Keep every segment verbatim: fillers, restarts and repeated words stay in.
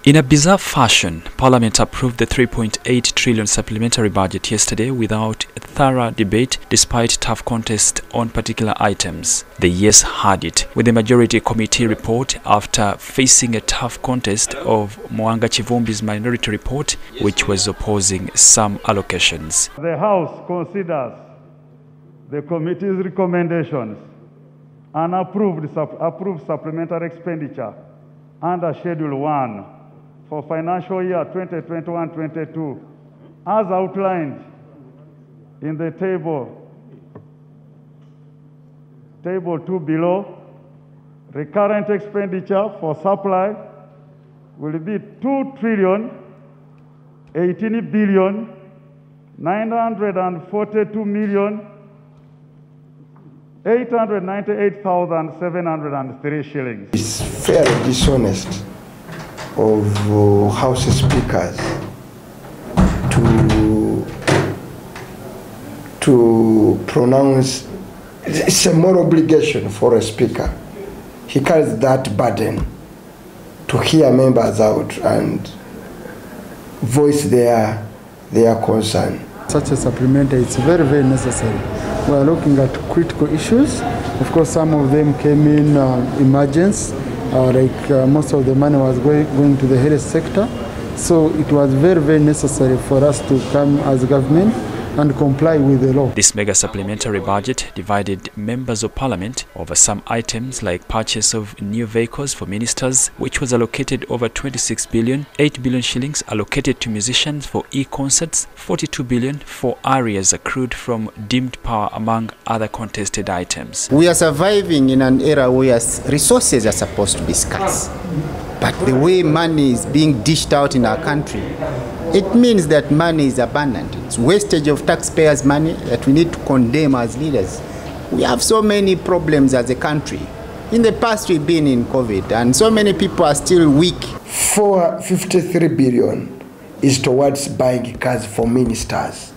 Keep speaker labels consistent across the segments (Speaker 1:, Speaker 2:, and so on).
Speaker 1: In a bizarre fashion, Parliament approved the three point eight trillion supplementary budget yesterday without a thorough debate, despite tough contest on particular items. The Yes had it, with the majority committee report after facing a tough contest of Mwanga Chivumbi's minority report, which was opposing some allocations.
Speaker 2: The House considers the committee's recommendations and approved, approved supplementary expenditure under Schedule one for financial year twenty twenty-one twenty-two, as outlined in the table, table two below. Recurrent expenditure for supply will be two trillion eighteen billion nine hundred forty-two million eight hundred ninety-eight thousand seven hundred three shillings.
Speaker 3: It's fairly dishonest of uh, House speakers to to pronounce. It's a moral obligation for a speaker. He carries that burden to hear members out and voice their their concern.
Speaker 4: Such a supplementary, it's very, very necessary. We are looking at critical issues. Of course, some of them came in uh, emergency, uh, like uh, most of the money was going, going to the health sector. So it was very, very necessary for us to come as government and comply with the law.
Speaker 1: This mega supplementary budget divided members of parliament over some items like purchase of new vehicles for ministers, which was allocated over twenty-six billion, eight billion shillings allocated to musicians for e-concerts, forty-two billion for areas accrued from deemed power, among other contested items.
Speaker 5: We are surviving in an era where resources are supposed to be scarce. But the way money is being dished out in our country, it means that money is abundant. It's wastage of taxpayers' money that we need to condemn as leaders. We have so many problems as a country. In the past, we've been in COVID, and so many people are still weak.
Speaker 3: four hundred fifty-three billion is towards buying cars for ministers.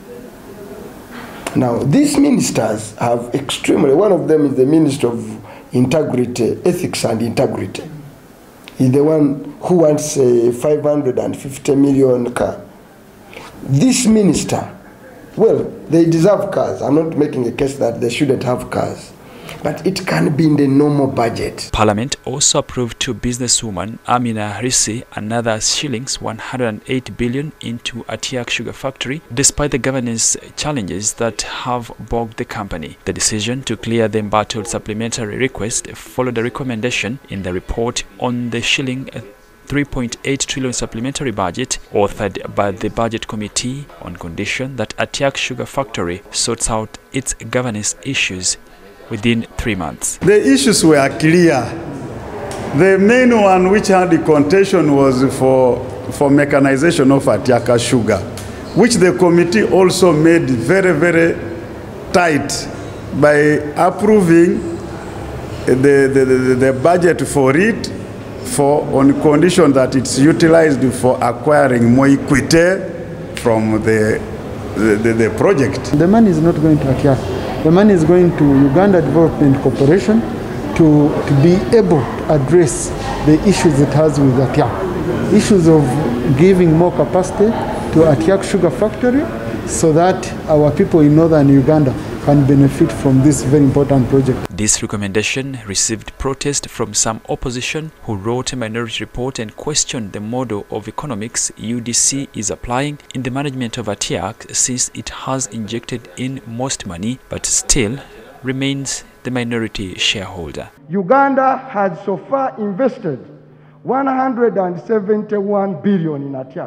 Speaker 3: Now, these ministers have extremely, one of them is the Minister of Integrity, Ethics and Integrity. He's the one who wants a five hundred fifty million car. This minister, well, they deserve cars. I'm not making a case that they shouldn't have cars, but it can be in the normal budget.
Speaker 1: Parliament also approved to businesswoman Amina Risi another shillings one hundred eight billion into Atiak Sugar Factory, despite the governance challenges that have bogged the company. The decision to clear the embattled supplementary request followed a recommendation in the report on the shilling three point eight trillion supplementary budget authored by the Budget Committee, on condition that Atiak Sugar Factory sorts out its governance issues within three months.
Speaker 2: The issues were clear. The main one which had the contention was for, for mechanization of Atiaka Sugar, which the committee also made very, very tight by approving the, the, the, the budget for it for, on condition that it's utilized for acquiring more equity from the, the, the, the project.
Speaker 4: The money is not going to Atiaka. The money is going to Uganda Development Corporation to, to be able to address the issues it has with Atiak. Issues of giving more capacity to Atiak Sugar Factory so that our people in northern Uganda can benefit from this very important project.
Speaker 1: This recommendation received protest from some opposition who wrote a minority report and questioned the model of economics U D C is applying in the management of Atiak, since it has injected in most money but still remains the minority shareholder.
Speaker 6: Uganda has so far invested one hundred seventy-one billion in Atiak.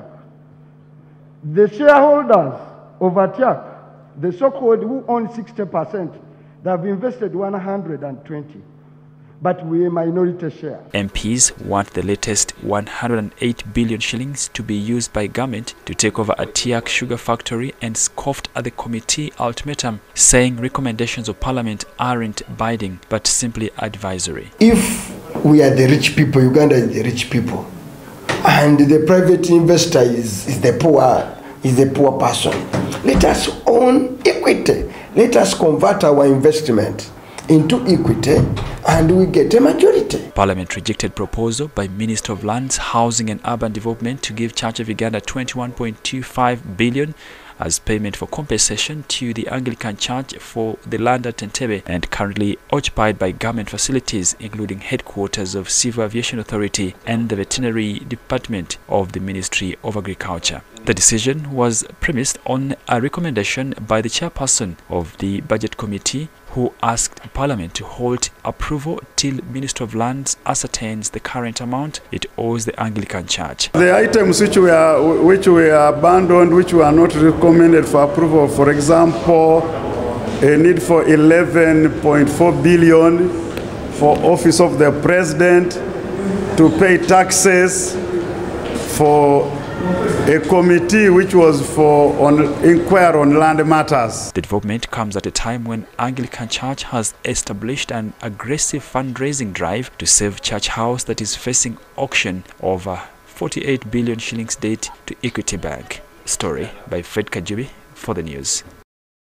Speaker 6: The shareholders of Atiak, the so-called who own sixty percent, they have invested one hundred twenty, but we a minority share.
Speaker 1: M Ps want the latest one hundred eight billion shillings to be used by government to take over Atiak Sugar Factory and scoffed at the committee ultimatum, saying recommendations of Parliament aren't binding but simply advisory.
Speaker 3: If we are the rich people, Uganda is the rich people, and the private investor is, is the poor, is the poor person, let us own equity. Let us convert our investment into equity and we get a majority.
Speaker 1: Parliament rejected proposal by Minister of Lands, Housing and Urban Development to give Church of Uganda twenty-one point two five billion as payment for compensation to the Anglican Church for the land at Entebbe and currently occupied by government facilities, including headquarters of Civil Aviation Authority and the Veterinary Department of the Ministry of Agriculture. The decision was premised on a recommendation by the chairperson of the Budget Committee, who asked Parliament to hold approval till Minister of Lands ascertains the current amount it owes the Anglican Church.
Speaker 2: The items which were, which were abandoned, which were not recommended for approval, for example, a need for eleven point four billion for Office of the President, to pay taxes, for a committee which was for on inquire on land matters.
Speaker 1: The development comes at a time when Anglican Church has established an aggressive fundraising drive to save Church House that is facing auction over forty-eight billion shillings debt to Equity Bank. Story by Fred Kajubi for the news.